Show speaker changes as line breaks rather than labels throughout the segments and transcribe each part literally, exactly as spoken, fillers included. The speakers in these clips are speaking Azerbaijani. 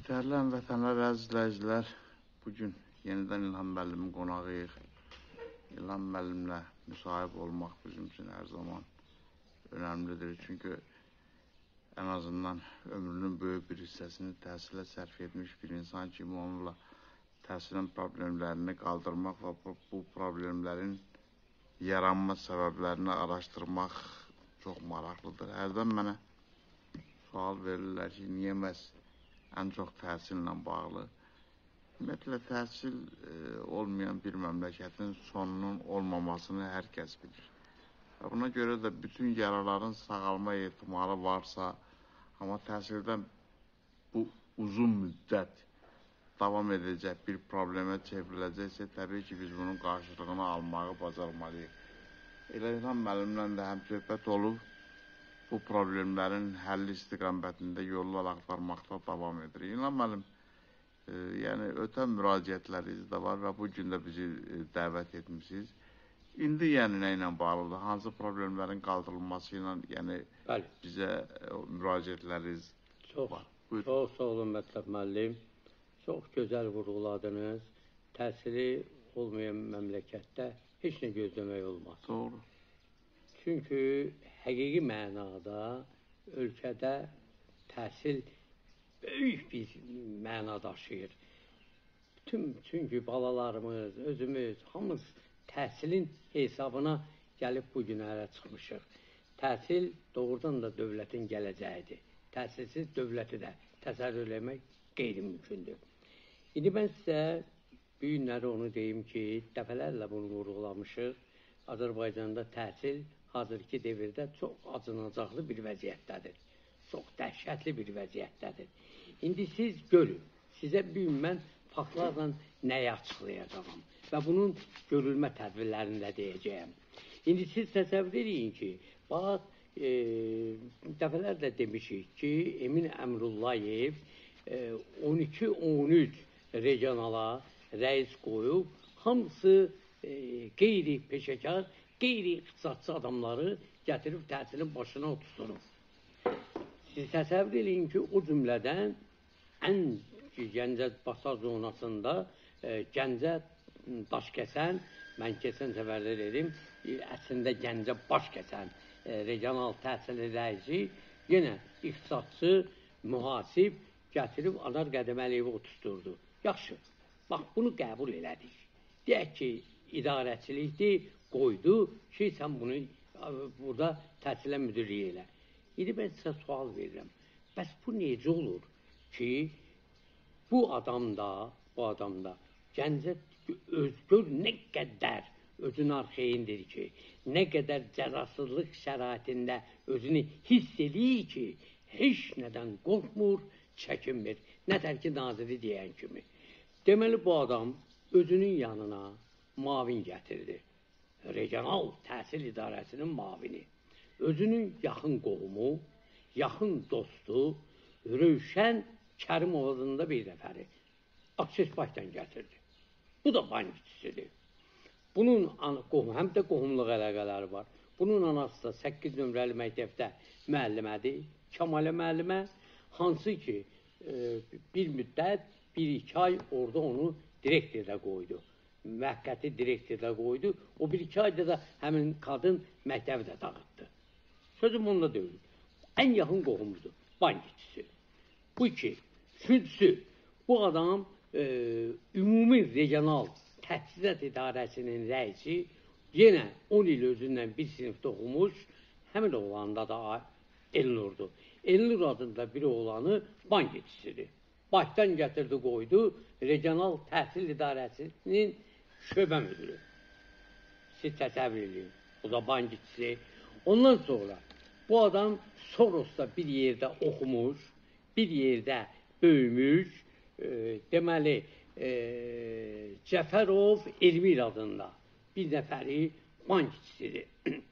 Dəyərli həmvətənlər, əziz izləyicilər, bugün yenidən İlham müəllimin qonağıyıq. İlham müəllimlə müsahib olmaq bizim üçün hər zaman önəmlidir. Çünki ən azından ömrünün böyük bir hissəsini təhsilə sərf etmiş bir insan kimi onunla təhsilin problemlərini qaldırmaq və bu problemlərin yaranma səbəblərini araşdırmaq çox maraqlıdır. Hərdən mənə sual verirlər ki, niyə məhz ən çox təhsillə bağlı. Ümumiyyətlə, təhsil e, olmayan bir məmləkətin sonunun olmamasını hər kəs bilir. Və buna görə də bütün yaraların sağalma ehtimalı varsa, amma təhsildən bu uzun müddət davam edəcək bir problemə çevriləcəksə, təbii ki, biz bunun qarşılığını almağı bacarmalıyıq. Elə İlham müəllimlə də həm söhbət olub, bu problemlərin həlli istiqamətində yollar axtarmaqda davam edir. İlham müəllim, e, yəni ötən müraciətləriniz də var və bugün də bizi e, dəvət etmişsiniz. İndi yəni nə ilə bağlıdır? Hansı problemlərin qaldırılması ilə yəni
Bəli.
bizə e, müraciətləriniz
çox,
var? Buyurun.
Çox sağ olun Mətləb müəllim. Çox gözəl vurğuladınız. Təhsili olmayan məmləkətdə heç nə gözləmək olmaz.
Doğru.
Çünki həqiqi mənada ölkədə təhsil böyük bir məna daşıyır. Bütün, çünki balalarımız, özümüz, hamımız təhsilin hesabına gəlib bugün ərə çıxmışıq. Təhsil doğrudan da dövlətin gələcəyidir. Təhsilsiz dövləti də təsəvvür eləmək qeyri-mümkündür. İndi mən sizə bu günləri onu deyim ki, dəfələrlə bunu vurğulamışıq. Azərbaycanda təhsil hazırki devirdə çox acınacaqlı bir vəziyyətdədir. Çox dəhşətli bir vəziyyətdədir. İndi siz görün, sizə bir gün mən faktlarla nəyi açıqlayacağım və bunun görülmə tədbirlərini də deyəcəyəm. İndi siz təsəvvür edin ki, bax, e, dəfələrlə demişik ki, Emin Əmrullayev e, on iki on üç regionala rəis qoyub, hamısı e, qeyri-peşəkar, qeyri-iqtisadçı adamları gətirib təhsilin başına oturtdurub. Siz təsəvvür edin ki, o cümlədən ən Gəncə Basar zonasında e, Gəncə daş kəsən, mən keçən səfərlər dedim, e, əslində Gəncə baş kəsən e, regional təhsili rəisi, yenə iqtisadçı, mühasib gətirib Anar Qədəməliyevi oturtdurdu. Yaxşı, bax bunu qəbul elədik. Deyək ki, idarəçilikdir, qoydu ki, sən bunu burada təhsilə müdürlük elə. İndi mən sizə sual verirəm. Bəs bu necə olur ki, bu adam da, bu adam da Gəncə özgür nə qədər özünü arxeyindir ki, nə qədər cərrasızlıq şəraitində özünü hiss edir ki, heç nədən qorxmur, çəkinmir. Nətər ki, naziri deyən kimi. Deməli, bu adam özünün yanına mavin gətirdi. Regional təhsil idarəsinin mavini, özünün yaxın qohumu, yaxın dostu, Rövşən Kərimov adında bir nəfəri Aksesbaydan gətirdi. Bu da bankçisidir. Bunun qohum, həm də qohumluq əlaqələri var. Bunun anası da səkkiz nömrəli məktəbdə müəllimədir, Kəmalə müəllimə, hansı ki e, bir müddət, bir iki ay orada onu direktorda qoydu. Müvəqqəti direktorda qoydu. O bir iki ayda da həmin qadın məktəbi də dağıtdı. Sözüm onunla deyil. Ən yaxın qohumudur, bankçisi. Bu iki. Üçüncüsü, bu adam e, ümumi regional təhsilat idarəsinin rəisi, yenə on il özündən bir sinifdə oxumuş, həmin oğlanda da Elnurdur. Elnur adında bir oğlanı bankçisidir. Başdan gətirdi, qoydu, regional təhsil idarəsinin şöbə müdürü. Siz təsəvvür edin. O da bankçisi. Ondan sonra bu adam Soros'ta bir yerdə oxumuş, bir yerdə böyümüş, e, deməli e, Cəfərov Elmir adında bir nəfəri bankçisidir.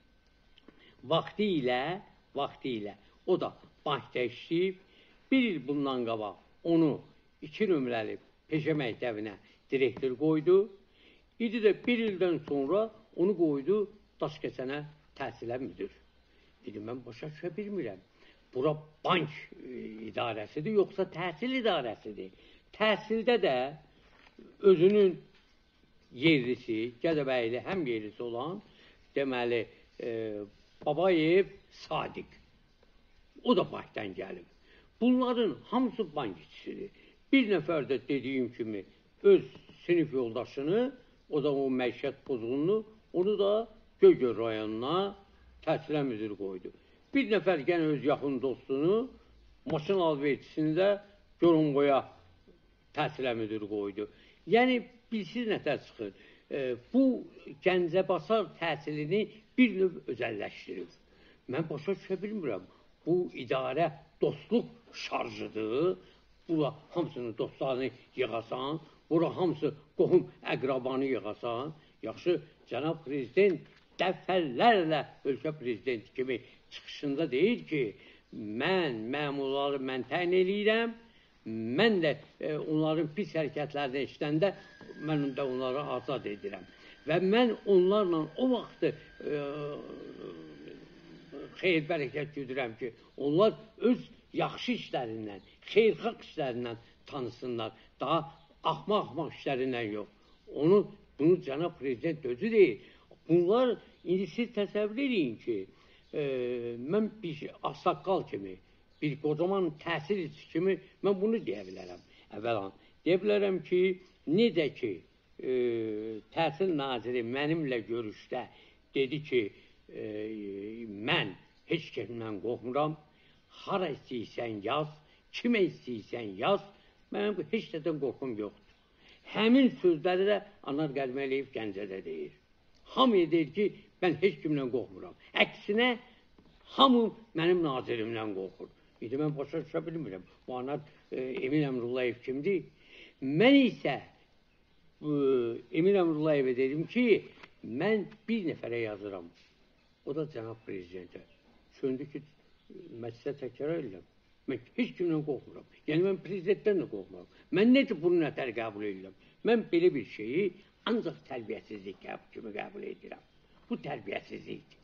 Vaxtı ilə, vaxtı ilə o da bankda işləyib, bir il bundan qabaq onu iki nömrəli peşə məktəbinə direktor qoydu. İndi də bir ildən sonra onu qoydu Daşkəsənə təhsilə müdür. Dedim, mən başa düşə bilmirəm. bura bank idarəsidir, yoxsa təhsil idarəsidir. Təhsildə də özünün yerlisi, Gədəbəyli həm yerlisi olan, deməli, e, Babayev Sadiq. O da bankdan gəlib. Bunların hamısı bank işçisidir. Bir nəfər də dediyim kimi öz sinif yoldaşını, o da o məişət pozğunluğu, onu da Göygöl rayonuna təhsilə müdür qoydu. Bir nəfər gənə öz yaxın dostunu maşın alverçisini də Görünqoya təhsilə müdür qoydu. Yəni, bilsiz nətər çıxır? E, bu Gəncəbasar təhsilini bir növ özəlləşdirib. Mən başa düşə bilmirəm. Bu idarə dostluq şarjıdır. Bura hamısının dostlarını yığasan, bura hamısı qohum əqrabanı yığasan. Yaxşı, cənab prezident dəfələrlə ölkə prezidenti kimi çıxışında deyir ki, mən məmurları mən təyin eləyirəm, mən də e, onların pis hərəkətlərini işləndə mən də onları azad edirəm. Və mən onlarla o vaxtı e, xeyir bərəkət güdürəm ki, onlar öz yaxşı işlərindən, xeyirxalq işlərindən tanısınlar. Daha axmaq-axmaq işlərindən yox. Onu, bunu cənab prezident özü deyir. Bunlar, indi siz təsəvvür edin ki, e, mən bir ağsaqqal kimi, bir qocaman təhsil işçisi kimi mən bunu deyə bilərəm. Əvvəlan, deyə bilərəm ki, necə ki, e, təhsil naziri mənimlə görüşdə dedi ki, e, mən heç kəsimdən qorxmuram, hara istəyirsən yaz, kimə istəyirsən yaz, mənim heç nədən qorxum yoxdur. Həmin sözləri də Anar Gəlməliyev Gəncədə deyir. Hamıya deyir ki, mən heç kimdən qorxmuram. Əksinə, hamı mənim nazirimdən qorxur. İndi mən başa düşə bilmirəm. Bu Anar e, Emin Əmrullayev kimdir? Mən isə e, Emin Əmrullayevə dedim ki, mən bir nəfərə yazıram. O da cənab prezidentə. Söndü ki, məclisə təkrar edirəm. Mən heç kimdən qorxmuram. Yəni, mən prezidentdən də qorxmuram. Mən necə bunu nətər qəbul edirəm? Mən belə bir şeyi ancaq tərbiyəsizlik kimi qəbul edirəm. Bu tərbiyəsizlikdir.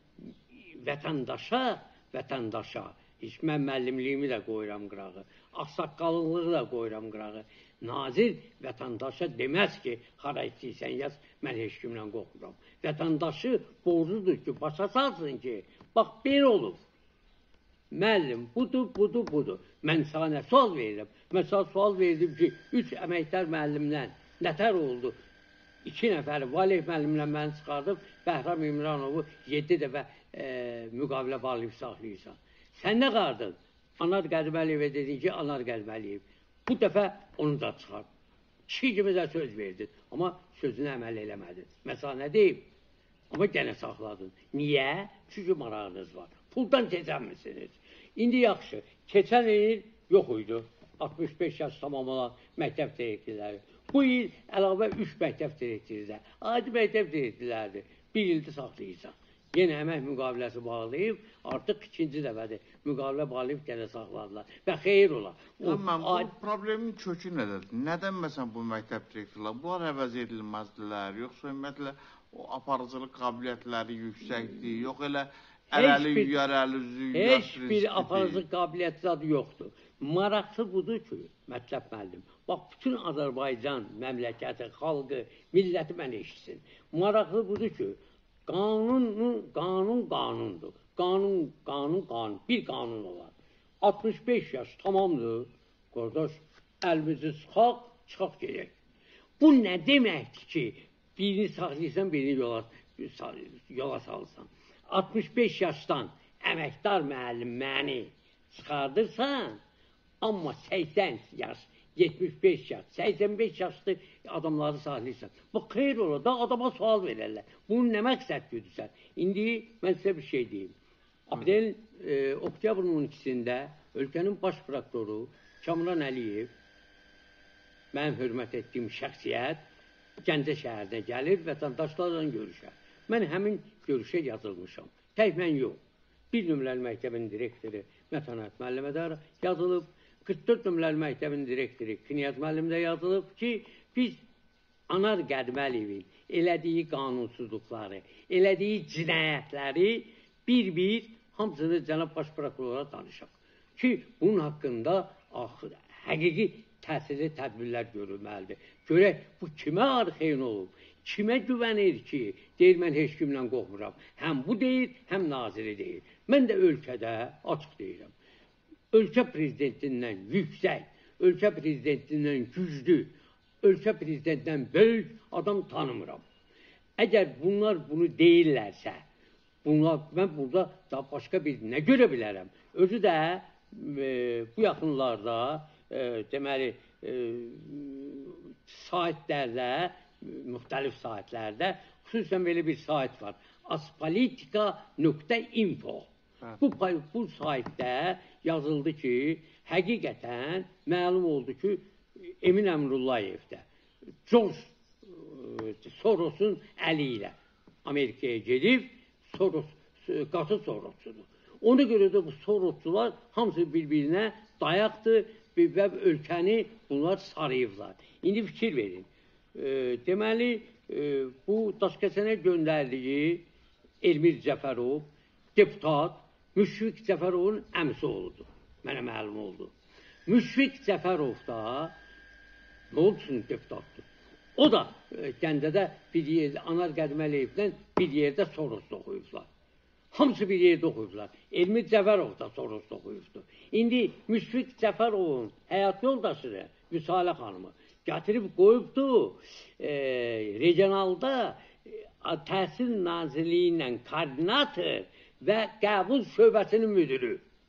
Vətəndaşa, vətəndaşa, heç mən müəllimliyimi də qoyuram qırağı, ağsaqqallığı da qoyuram qırağı. Nazir vətəndaşa deməz ki, hara istəyirsən yaz, mən heç kimdən qorxmuram. Vətəndaşı borcudur ki, başa salsın ki, bax, belə olur. Müəllim, budur, budur, budur. Mən sana sual verirəm. Məsələn, sual verdim ki, üç əməkdar müəllimdən nətər oldu? İki nəfəri Valih müəllimlə məni çıxardıb, Bəhram İmranovu yeddi dəfə e, müqavilə bağlayıb saxlayırsan. Sən nə qardın? Anar Gəlməliyevə dedin ki, Anar Gəlməliyev. Bu dəfə onu da çıxard. Kişi kimi də söz verdin. Amma sözünü əməl eləmədin. Məsələn, nə deyim? Amma gənə saxladın. Niyə? Çünki marağınız var. Puldan keçənmisiniz. İndi yaxşı, keçən il yox idi. altmış beş yaş tamam olan məktəb direktorları. Bu il əlavə üç məktəb direktorları. Adi məktəb direktorlarıdır. Bir ildə saxlayırsan. Yenə əmək müqaviləsi bağlayıb, artıq ikinci dəfədir. Müqavilə bağlayıb gənə saxladılar. Və xeyir ola.
Amma bu problemin kökü nədədir? Nədən məsələn bu məktəb direktorları? Bunlar əvəz edilməzdilər, yoxsa ümumiyyətlə o aparıcılıq qabiliyyətləri yüksəkdir, yox elə ələli, yüyərəli, züyyət
heç bir aparıcılıq qabiliyyətləri yoxdur. Maraqlı budur ki, mətləb müəllim, bax, bütün Azərbaycan məmləkəti, xalqı, milləti mən eşitsin. Maraqlı budur ki, qanun, qanun qanundur. Qanun, qanun, qanun, bir qanun olar. altmış beş yaş tamamdır, qardaş, əlimizi sıxaq, çıxaq gedək. Bu nə deməkdir ki, birini saxlayırsan, birini yola, yola salırsan. altmış beş yaşdan əməkdar müəllim məni çıxardırsan, amma səksən yaş, yetmiş beş yaş, səksən beş yaşlı adamları saxlayırsan. Bax, xeyr olar da adama sual verərlər. Bunun nə məqsəd güdürsən? İndi mən sizə bir şey deyim. Aprel, e, oktyabrın on ikisində ölkənin baş prokuroru Kamran Əliyev, mənim hörmət etdiyim şəxsiyyət, Gəncə şəhərinə gəlir, vətəndaşlarla görüşər. Mən həmin görüşə yazılmışam. Tək mən yox. Bir nömrəli məktəbin direktoru Mətanət müəllimə də yazılıb, qırx dörd nömrəli məktəbin direktoru Kniaz müəllim də yazılıb ki, biz Anar Gəlməliyevin elədiyi qanunsuzluqları, elədiyi cinayətləri bir-bir hamısını cənab baş prokurora danışaq. Ki, bunun haqqında axı, həqiqi təsirli tədbirlər görülməlidir. Görək, bu kimə arxeyin olub? Kimə güvənir ki, deyir, mən heç kimlə qorxmuram. Həm bu deyir, həm naziri deyir. Mən də ölkədə açıq deyirəm. Ölkə prezidentindən yüksək, ölkə prezidentindən güclü, ölkə prezidentindən böyük adam tanımıram. Əgər bunlar bunu deyirlərsə, bunlar, mən burada daha başqa bir nə görə bilərəm? Özü də e, bu yaxınlarda e, deməli e, saitlərdə, müxtəlif saitlərdə, xüsusən belə bir sait var. aspolitika nöqtə info. Bu, bu saitdə yazıldı ki, həqiqətən məlum oldu ki, Emin Əmrullayevdə George Soros'un əli ilə Amerikaya gedib, Soros, qatı Soros'udur. Ona görə də bu Sorosçular hamısı bir-birinə dayaqdır və ölkəni bunlar sarıyıblar. İndi fikir verin. E, deməli, e, bu Daşkəsənə göndərdiyi Elmir Cəfərov, deputat, Müşfiq Cəfərovun əmsi oğludur. Mənə məlum oldu. Müşfiq Cəfərov da nə olsun deputatdır. O da e, Gəncədə bir yerdə, Anar Qədiməliyevdən bir yerdə Soros'da oxuyublar. Hamısı bir yerdə oxuyublar. Elmir Cəfərov da Soros'da oxuyubdur. İndi Müşfiq Cəfərovun həyat yoldaşıdır, Vüsalə xanımı. Gətirib qoyubdu, e, regionalda e, Təhsil Nazirliyi ilə koordinator və qəbul şöbəsinin müdürü.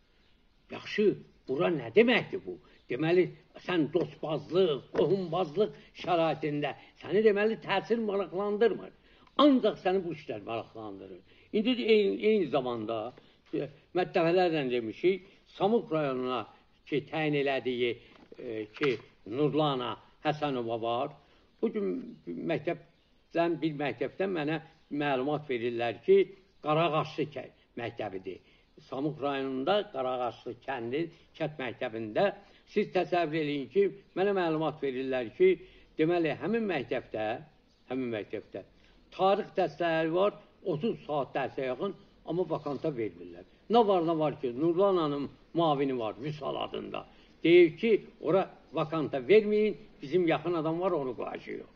Yaxşı, bura nə deməkdir bu? Deməli, sən dostbazlıq, qohumbazlıq şəraitində səni deməli təhsil maraqlandırmır. Ancaq səni bu işlər maraqlandırır. İndi eyni, eyni zamanda e, məktəbələrlə demişik, Samux rayonuna ki, təyin elədiyi e, ki, Nurlana Həsənova var. Bugün məktəbdən, bir məktəbdən mənə məlumat verirlər ki, Qarağaşlı məktəbidir. Samux rayonunda Qarağaşlı kəndi, kənd məktəbində siz təsəvvür edin ki, mənə məlumat verirlər ki, deməli, həmin məktəbdə, həmin məktəbdə tarix dərsləri var, otuz saat dərsə yaxın, amma vakanta vermirlər. Nə var, nə var ki, Nurlananın mavini var, Vüsal adında. Deyir ki, ora vakanta verməyin, bizim yaxın adam var, onu qoyacaq.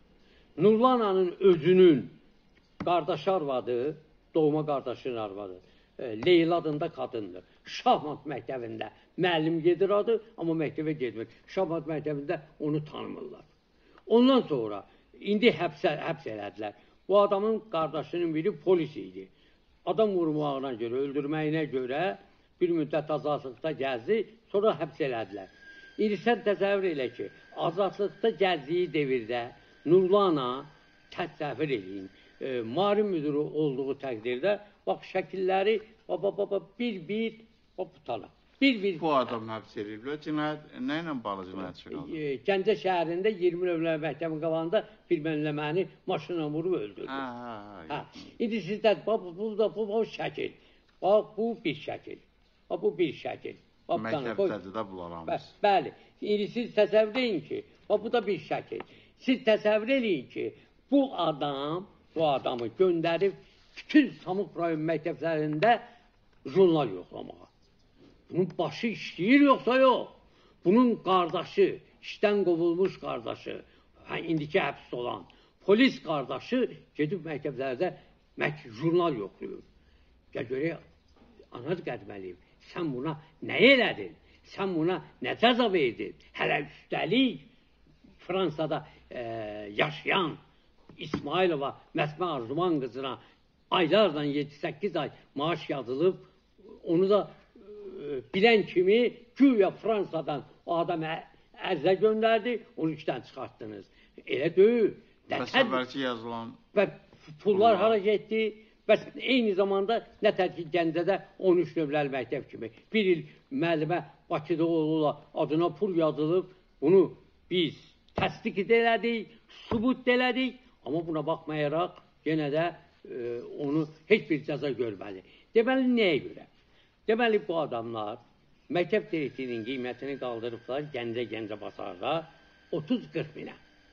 Nurlananın özünün qardaşı arvadı, doğma qardaşının arvadı, Leyla adında qadındır. Şahmat məktəbində müəllim gedir adı, amma məktəbə getmir. Şahmat məktəbində onu tanımırlar. Ondan sonra, indi həbsə, həbs elədilər. Bu adamın qardaşının biri polis idi. Adam vurmağına görə, öldürməyinə görə bir müddət azadlıqda gəzdi, sonra həbs elədilər. İndi sən təsəvvür elə ki, azadlıqda gəzdiyi devirdə Nurlana təsəvvür edin, e, marim müdürü olduğu təqdirdə, bax, şəkilləri baba, baba, bir-bir tutana. Bir-bir.
Bu adam həbs ediliblər. Cinayət, nə ilə bağlı cinayət çıxardı?
E, Gəncə şəhərində iyirmi nömrəli məktəbin qabağında bir mənləməni maşına vurub öldürdü.
Hə, hə, hə.
İndi sizdə, bax, bu da bu, bu şəkil. Bax, bu bir şəkil. Bax, bu bir şəkil.
Məktəbdədir də bunlar hamısı.
Bəli. İndi siz təsəvvür edin ki, bax, bu da bir şəkil. Siz təsəvvür edin ki, bu adam, bu adamı göndərib bütün Samux rayon məktəblərində jurnal yoxlamağa. Bunun başı işləyir yoxsa yox. Bunun qardaşı, işdən qovulmuş qardaşı, hə, indiki həbs olan polis qardaşı gedib məktəblərdə mək jurnal yoxlayır. Gəl görək, Anar Qədməliyev, sən buna nə elədin? Sən buna nə cəza verdin? Hələ üstəlik Fransada e, yaşayan İsmailova Məsmə Arzuman qızına aylarla yeddi səkkiz ay maaş yazılıb, onu da e, bilən kimi güya Fransadan o adam ərzə göndərdi, onu işdən çıxartdınız. Elə deyil.
Bəs əvvəlki yazılan...
Və pullar hara getdi? Bəs eyni zamanda nətər ki, Gəncədə on üç nömrəli məktəb kimi bir il müəllimə Bakıda olurlar, adına pul yazılıb, bunu biz təsdiq elədik, sübut elədik, amma buna baxmayaraq yenə də e, onu heç bir cəza görməli. Deməli, nəyə görə? Deməli, bu adamlar məktəb direktorinin qiymətini qaldırıblar Gəncə-Gəncə basarda otuz qırx minə.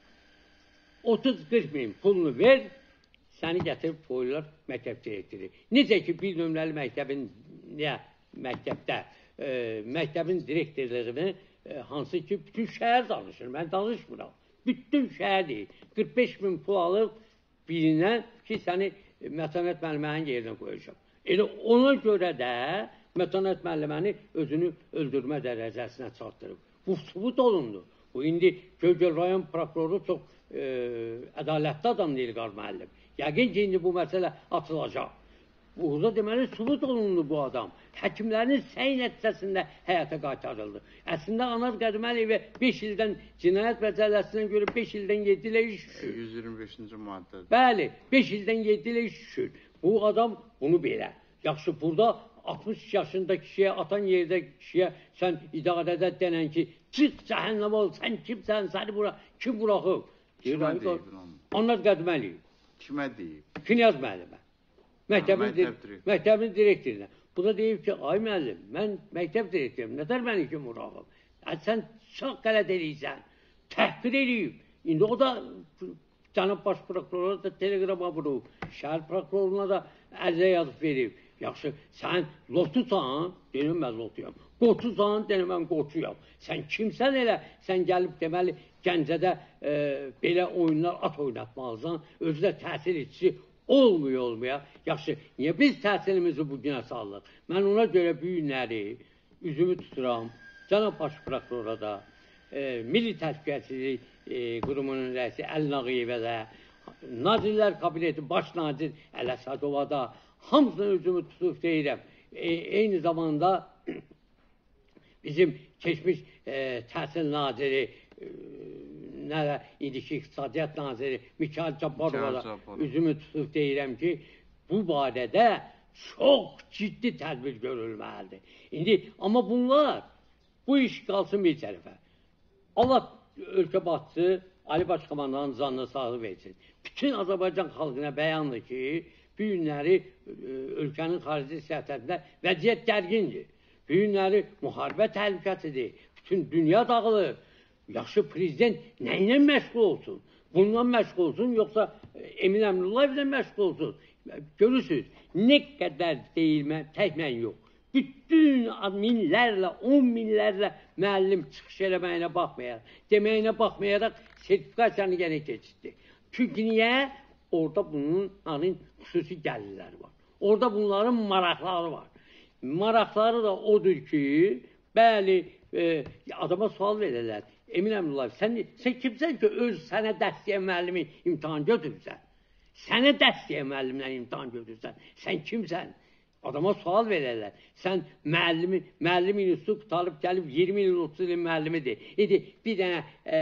otuz qırx min pulunu ver, səni gətirib qoyurlar məktəb direktori. Necə ki, bir nömrəli məktəbin ya, məktəbdə e, məktəbin direktorluğunu e, hansı ki bütün şəhər danışır. Mən danışmıram. Bütün şəhər deyil. qırx beş min pul alıb birindən ki səni mətanət müəllimənin yerinə qoyacaq. Elə ona görə də mətanət müəlliməni özünü öldürmə dərəcəsinə çatdırıb. Bu sübut olundu. Bu indi Göygöl rayon prokuroru çox e, ədalətli adam deyil Qar müəllim. Yəqin ki indi bu məsələ atılacaq. Burada deməli sübut olundu bu adam. Həkimlərin səy nəticəsində həyata qaytarıldı. Əslində Anar Qədiməliyevə beş ildən cinayət məcəlləsinə görə beş ildən yeddi ilə iş düşür.
yüz iyirmi beşinci maddədir.
Bəli, beş ildən yeddi ilə iş düşür. Bu adam bunu belə. Yaxşı, burada altmış yaşında kişiyə, atan yerdə kişiyə sən idarədə denən ki, çıx cəhənnəm ol, sən kimsən, səni bura, kim buraxıb?
Kimə deyib bunu?
Anar Qədiməliyev.
Kimə deyib?
Knyaz müəllimə. Məktəbin,
məktəb
dir məktəbin direktoruna. Bu da deyib ki, ay müəllim, mən məktəb direktorum, nədər məni kim buraxıb? Sən çox qələt eləyirsən, təhqir eləyib. İndi o da cənab baş prokurora da teleqrama vurub, şəhər prokuroruna da ərizə yazıb verib. Yaxşı, sən lotusan, deyim mən lotuyam. Qoçusan, deyim mən qoçuyam. Sən kimsən elə, sən gəlib deməli Gəncədə e, belə oyunlar at oynatmalısan, özü də təhsil içisi olmuyor olmaya. Yaxşı, niyə biz təhsilimizi bu günə sallıq? Mən ona görə bu günləri üzümü tuturam. Cənab baş prokurora da, e, Milli Təşkilatçılık e, qurumunun rəisi Əli Nağıyevə də, Nazirlər Kabineti baş nazir Ələsədova da, hamısını üzümü tutub deyirəm. E, eyni zamanda bizim keçmiş e, təhsil naziri, e, nə də indiki iqtisadiyyat naziri Mikayıl Cabbarova da üzümü tutub deyirəm ki, bu barədə çox ciddi tədbir görülməlidir. İndi, amma bunlar, bu iş qalsın bir tərəfə. Allah ölkə başçısı Ali Başkomandanın canına sağlıq versin. Bütün Azərbaycan xalqına bəyandır ki, bu günləri ölkənin xarici siyasətində vəziyyət gərgindir. Bu günləri müharibə təhlükəsidir. Bütün dünya dağılır. Yaxşı, prezident nə ilə məşğul olsun? Bundan məşğul olsun, yoxsa Emin Əmrullayevlə məşğul olsun? Görürsünüz, nə qədər deyilmə, tək mən yox. Bütün minlərlə, on minlərlə müəllim çıxış eləməyinə baxmayaraq, deməyinə baxmayaraq sertifikasiyanı yenə keçirdi. Çünki niyə? Orada bunların xüsusi gəlirləri var. Orada bunların maraqları var. Maraqları da odur ki, bəli, e, adama sual verirlər. Emin Əmrullayev, sən, sən kimsən ki, öz sənə dərs deyən müəllimi imtihan götürürsən? Sənə dərs deyən müəllimlə imtihan götürürsən? Sən kimsən? Adama sual verirlər. Sən müəllimi, müəllim institutu qutarıb gəlib iyirmi il, otuz ilin müəllimidir. İndi bir dənə e,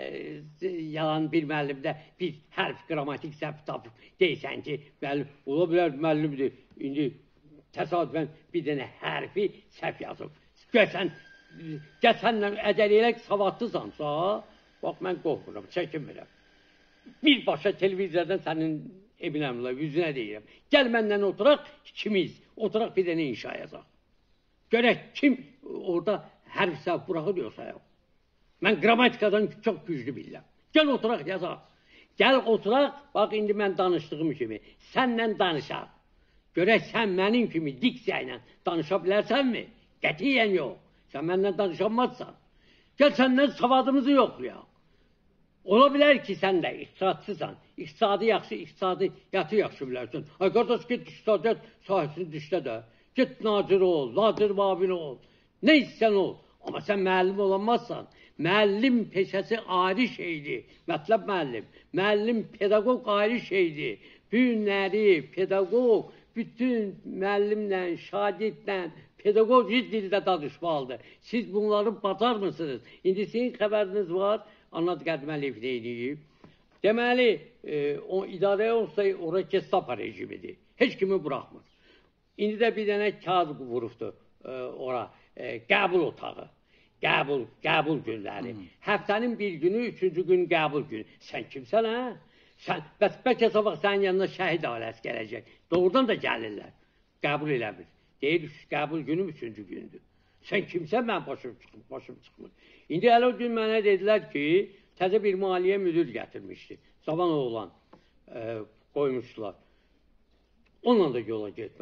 yalan bir müəllimdə bir hərf, qrammatik səhv tapıb deyirsən ki, bəli, ola bilər müəllimdir. İndi təsadüfən bir dənə hərfi səhv yazıb. Gəlsən, gəlsənlə ədəl elək savadlısansa, bax, mən qorxuram, çəkinmirəm. Birbaşa televiziyadan sənin Emin Əmrullayev yüzünə deyirəm. Gəl məndən oturaq, ikimiz, oturaq bir dənə inşa yazaq. Görək kim orada hərf səhv buraxır yoxsa yox. Mən qrammatikadan çox güclü bilirəm. Gəl oturaq yazaq. Gəl oturaq, bax indi mən danışdığım kimi, sənlə danışaq. Görək sən mənim kimi diksiya ilə danışa bilərsənmi? Qətiyyən yox. Sən məndən danışamazsan. Gəl səndən savadımızı yoxlayaq. Ola bilər ki, sən də iqtisadçısan. İqtisadı yaxşı, iqtisadiyyatı yaxşı bilərsən. Ay qardaş, get iqtisadiyyat sahəsini düşdə də. Get nazir ol, nazir babini ol. Nə istəyən ol. Amma sən müəllim olamazsan. Müəllim peşəsi ayrı şeydir. Mətləb müəllim. Müəllim pedaqoq ayrı şeydir. Bu günləri pedaqoq bütün müəllimlə, şagirdlə, pedaqoji dildə danışmalıdır. Siz bunları bacarmısınız. İndi sizin xəbəriniz var. Anar Qədiməliyev deyiliyib. Deməli, e, o idarəyə olsa, oraya Gestapo rejimidir. Heç kimi buraxmır. İndi də bir dənə kağız vurubdur e, ora, e, qəbul otağı. Qəbul, qəbul günləri. Hmm. Həftənin bir günü, üçüncü gün qəbul günü. Sən kimsən, hə? Sən, bəs bəlkə sabah sənin yanına şəhid ailəsi gələcək. Doğrudan da gəlirlər. Qəbul eləmir. Deyir, qəbul günü üçüncü gündür. Sən kimsən, mən başım çıxmır, başım çıxmır. İndi hələ o gün mənə dedilər ki, təzə bir maliyyə müdür gətirmişdi. Zaman oğlan e, qoymuşdular. Onunla da yola getmədi.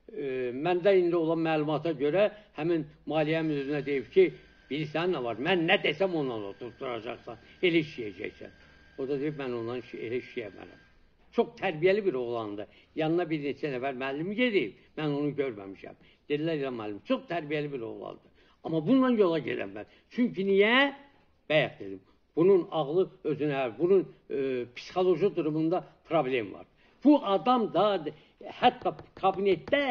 e, məndə indi olan məlumata görə həmin maliyyə müdürünə deyib ki, bilirsən nə var, mən nə desəm ondan oturtturacaqsan, elə işləyəcəksən. O da deyib, mən ondan elə işləyəmərəm. Çox tərbiyəli bir oğlandı. Yanına bir neçə nəfər müəllim gedib, mən onu görməmişəm. Dedilər, ya müəllim, çox tərbiyəli bir oğlandı. Amma bununla yola gedəm mən. Çünki niyə? Bəyək dedim. Bunun ağlı özünə, bunun e, psixoloji durumunda problem var. Bu adam da hətta kabinetdə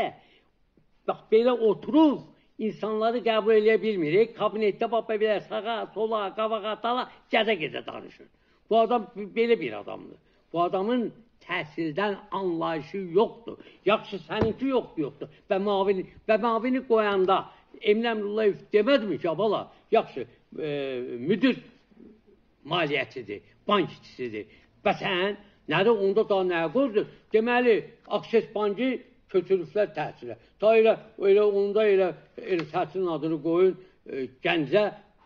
bax belə oturub insanları qəbul edə bilmirik. Kabinetdə bax belə sağa, sola, qabağa, dala gəzə-gəzə danışır. Bu adam belə bir adamdır. Bu adamın təhsildən anlayışı yoxdur. Yaxşı səninki yoxdur, yoxdur. Və mavini, və mavini qoyanda Emin Əmrullayev demədimi ki, abala, yaxşı, e, müdür maliyyətidir, bank işçisidir. Və sən, nədir, onda da nəyə qoydur? Deməli, Akses Bankı köçürüblər təhsilə. Da elə, elə onda elə, elə təhsilin adını qoyun, e, Gəncə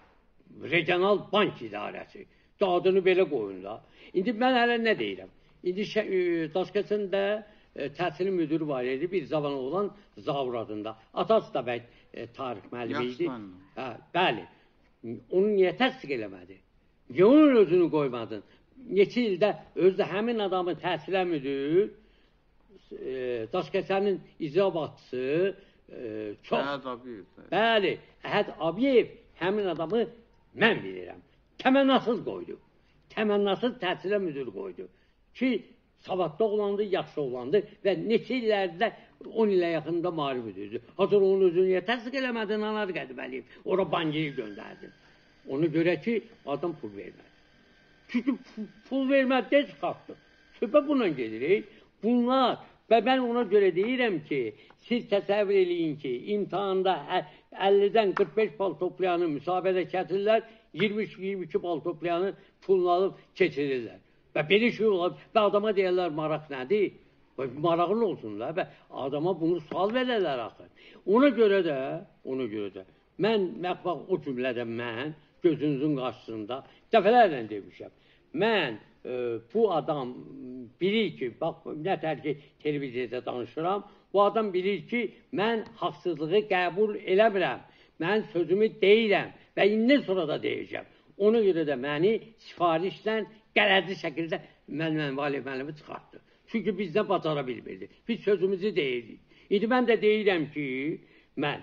Regional Bank İdarəsi. Da adını belə qoyun da. İndi mən hələ nə deyirəm? İndi e, Daşkəsəndə e, təhsilin müdürü var idi, bir zaman olan Zavur adında. Atası da bəlkə e, tarix müəllimi idi. Hə, bəli. Onu niyə təsdiq eləmədi? Niyə onun özünü qoymadın? Neçə ildə özdə həmin adamın təhsilə müdür, e, Daşkəsənin icra başçısı e, çox...
Əhəd Abiyev.
Bəli, Əhəd Abiyev həmin adamı mən bilirəm. Təmənnasız qoydu. Təmənnasız təhsilə müdür qoydu. Ki, savadlı oğlandı, yaxşı oğlandı və neçə illərdə on ilə yaxında mali müdürdür. Hazır onun özünü niyə təsdiq eləmədin, Anar Qədibəliyim? Ora bankayı göndərdin. Onu görə ki, adam pul vermədi. Çünki pul vermədi, çıxartdı. Söhbət bununla gedirik. Bunlar, və mən ona görə deyirəm ki, siz təsəvvür eləyin ki, imtihanda əllidən qırx beş bal toplayanı müsahibədə kəsilirlər, iyirmi üç iyirmi iki bal toplayanı pulunu alıb keçirirlər. Və belə şey olar, və adama deyərlər, maraq nədir? Marağın olsun da, və adama bunu sual verərlər axı. Ona görə də, ona görə də, mən, bax, o cümlədə mən, gözünüzün qarşısında dəfələrlə demişəm. Mən, e, bu adam bilir ki, bax, nətər ki, televiziyada danışıram, bu adam bilir ki, mən haqsızlığı qəbul eləmirəm, mən sözümü deyirəm və indən sonra da deyəcəm. Ona görə də məni sifarişlə, qərəzli şəkildə mən Valiyev müəllimi çıxartdı. Çünki bizdə bacara bilmirdi. Biz sözümüzü deyirdik. İndi mən də deyirəm ki, mən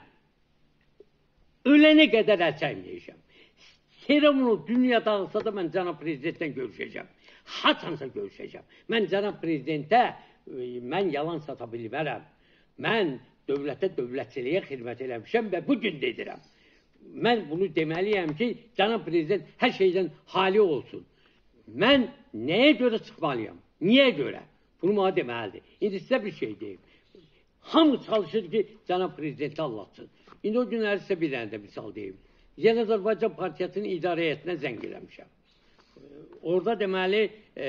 ölənə qədər əl çəkməyəcəm. Seremonu dünya dağılsa da mən cənab prezidentlə görüşəcəm. Haçansa görüşəcəm. Mən cənab prezidentə, mən yalan sata bilmərəm. Mən dövlətə, dövlətçiliyə xidmət eləmişəm və bugün dedirəm. Mən bunu deməliyəm ki, cənab prezident hər şeydən hali olsun. Mən nəyə görə çıxmalıyam? Niyə görə? Bunu mənə deməlidir. İndi sizə bir şey deyim. Hamı çalışır ki, cənab prezidenti anlatsın. İndi o günləri sizə bir dənə də misal deyim. Yeni Azərbaycan Partiyasının idarə heyətinə zəng eləmişəm. Orada deməli e,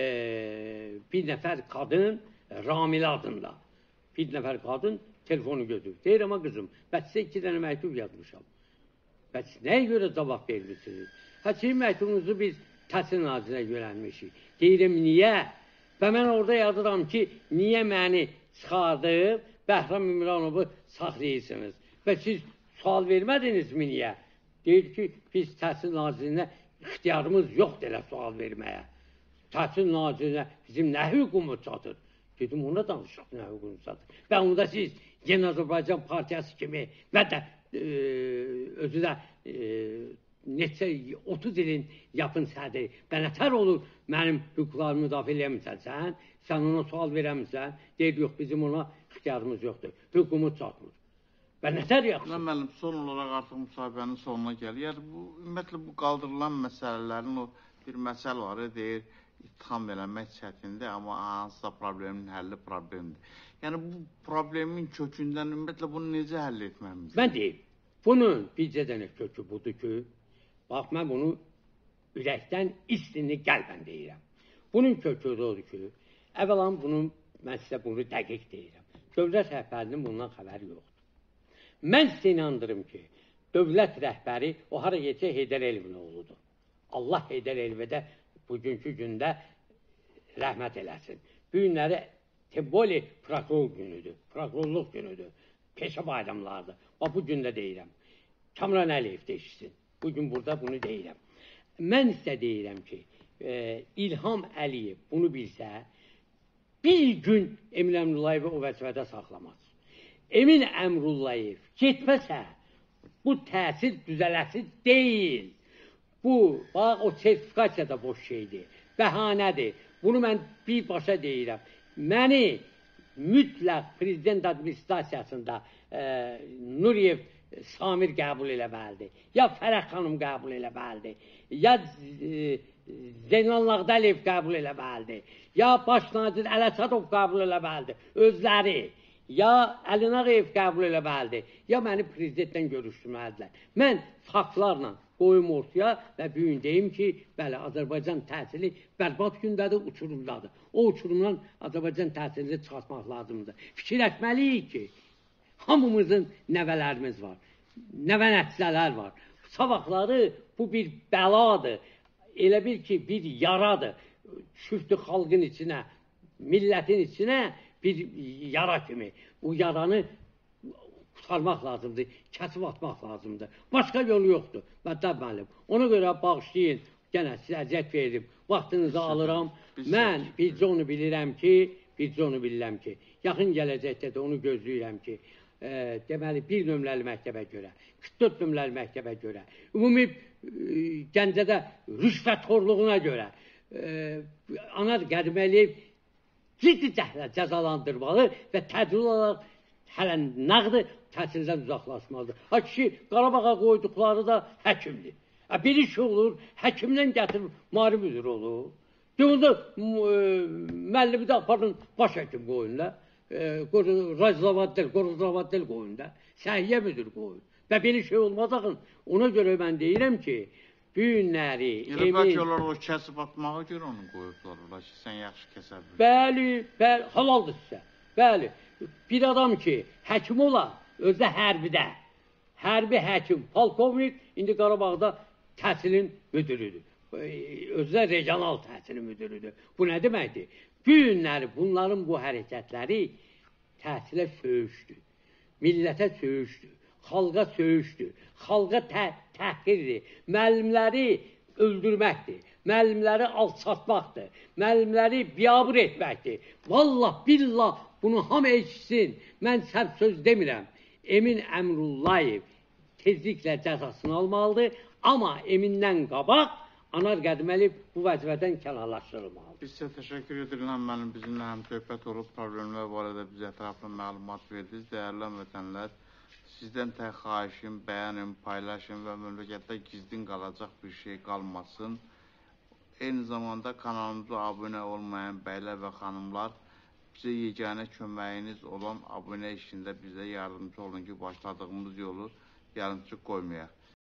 bir nəfər qadın, Ramilə adında. Bir nəfər qadın telefonu götürür. Deyir, amma qızım, mən sizə iki dənə məktub yazmışam. Və siz nəyə görə cavab vermişsiniz? Hə, sizin məktubunuzu biz Təhsil Nazirinə yönəlmişik. Deyirəm, niyə? Və mən orada yazıram ki, niyə məni çıxardıb Bəhram İmranovu saxlayırsınız? Və siz sual vermədinizmi niyə? Deyir ki, biz Təhsil Nazirinə ixtiyarımız yoxdur elə sual verməyə. Təhsil Nazirinə bizim nə hüququmuz çatır? Dedim, ona danışıq nə hüququmuz çatır. Və onda siz Yeni Azərbaycan Partiyası kimi və də e, özü də e, neçə, otuz ilin yapın sədri və nətər olur mənim hüquqlarımı müdafiə eləmirsən sən, sən ona sual verəmirsən, deyir, yox, bizim ona ixtiyarımız yoxdur, hüququmuz çatmır. Və nətər yaxşı?
Müəllim, son olaraq artıq müsahibənin sonuna gəlir. Yəni, bu, ümumiyyətlə, bu qaldırılan məsələlərin o bir məsəl var, deyir, ittiham eləmək çətindir, amma hansısa problemin həlli problemdir. Yəni, bu problemin kökündən ümumiyyətlə bunu necə həll etməliyik?
Mən deyim, bunun bircə dənə kökü budur ki, bax, mən bunu ürəkdən, istini qəlbən deyirəm. Bunun kökü odur ki, əvvəlan bunun, mən sizə bunu dəqiq deyirəm. Dövlət rəhbərinin bundan xəbəri yoxdur. Mən sizə inandırım ki, dövlət rəhbəri o hara geçə Heydər Əliyevin oğludur. Allah Heydər Əliyevə bugünkü gündə rəhmət eləsin. Bu günləri Teboli prokuror günüdür, prokurorluq günüdür. peşə bayramlardır. Bax, bu gün də deyirəm. Kamran Əliyev də işsin. Bugün burada bunu deyirəm. Mən isə deyirəm ki, e, İlham Əliyev bunu bilsə, bir gün Emin Əmrullayevi o vəzifədə saxlamaz. Emin Əmrullayev getməsə, bu təsir düzələsi deyil. Bu, bax, o sertifikasiya da boş şeydir, bəhanədir. Bunu mən birbaşa deyirəm. Məni mütləq prezident administrasiyasında e, Nuriyev Samir qəbul eləməlidir, ya Fərəx xanım qəbul eləməlidir, ya e, Zeynal Nağdəliyev qəbul eləməlidir, ya Baş nazir Ələsadov qəbul eləməlidir, özləri, ya Əli Nağıyev qəbul eləməlidir, ya məni prezidentdən görüşdürməlidirlər. Mən faktlarla qoyum ortaya və bu gün deyim ki, bəli, Azərbaycan təhsili bərbad gündədir, uçurumdadır. O uçurumdan Azərbaycan təhsilini çıxartmaq lazımdır. Fikirləşməliyik ki, hamımızın nəvələrimiz var, nəvə nəticələr var. Sabahları bu bir bəladır, elə bil ki, bir yaradır. Çüftü xalqın içinə, millətin içinə bir yara kimi. Bu yaranı qurtarmaq lazımdır, kəsib atmaq lazımdır. Başqa yolu yoxdur. Məddəb müəllim. Ona görə bağışlayın, yenə sizə əziyyət verdim, vaxtınızı alıram. Mən bircə onu bilirəm ki, bircə onu bilirəm ki, yaxın gələcəkdə də onu gözləyirəm ki, e, deməli, bir nömrəli məktəbə görə, qırx dörd nömrəli məktəbə görə, ümumi e, Gəncədə rüşvətxorluğuna görə, e, Anar Qədiməliyev ciddi cəhlə cəzalandırmalı və tədbir olaraq hələ nağdı təhsildən uzaqlaşmalıdır. Ha kişi Qarabağa qoyduqları da həkimdir. Ha, bir iş olur, həkimdən gətirib müharib müdür olur. Onda müəllimi də aparın baş həkim qoyun da. Razlavaddel, Qoruzlavaddel qoyun da. Səhiyyə müdür qoyun. Və bir şey olmaz axın. Ona görə mən deyirəm ki, bu günləri...
Elə bəlkə onlar o kəsib atmağa görə onu qoyublar, ola ki, sən yaxşı kəsə bilir.
Bəli, bəli, halaldır sizə. Bəli, bir adam ki, həkim ola, özü hərbidə, hərbi həkim, polkovnik, indi Qarabağda təhsilin müdürüdür. Özü də regional təhsilin müdürüdür. Bu nə deməkdir? Bu günləri, bunların bu hərəkətləri təhsilə söyüşdür, millətə söyüşdür, xalqa söyüşdür, xalqa tə təhqirdir, müəllimləri öldürməkdir, müəllimləri alçatmaqdır, müəllimləri biabır etməkdir. Vallah, billah, bunu hamı eşitsin. Mən sərf söz demirəm. Emin Əmrullayev tezliklə cəzasını almalıdır, amma Emindən qabaq Anar Qədiməliyev bu vəzifədən kənarlaşdırılmalıdır.
Biz sizə təşəkkür edirəm, mənim bizimlə həm söhbət olub, problemlər barədə bizə ətraflı məlumat verdiniz. Dəyərli həmvətənlər, sizdən tək xahişim, bəyənin, paylaşın və məmləkətdə gizlin qalacaq bir şey qalmasın. Eyni zamanda kanalımıza abunə olmayan bəylər və xanımlar, bizə yeganə köməyiniz olan abunə işində bizə yardımcı olun ki, başladığımız yolu yarımçıq qoymayaq.